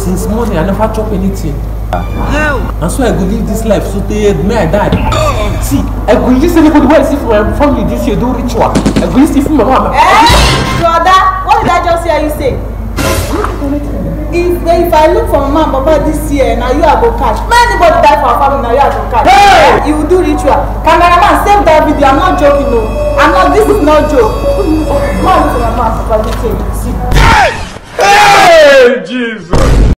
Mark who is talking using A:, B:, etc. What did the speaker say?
A: since morning I never chop anything. And so I go live this life so they may I die. See, I go use anybody who I see from my family this year do ritual. I go use it from my mama.
B: Brother, what did I just hear you say? If I look for my mom papa this year, now you are go catch. Man, anybody die for our family, now you are go catch. Hey! You will do ritual. Cameraman, save that video. I'm not joking, no. I'm not. This is not joke. Go and look for my mom papa this year. See.
C: Hey, Jesus.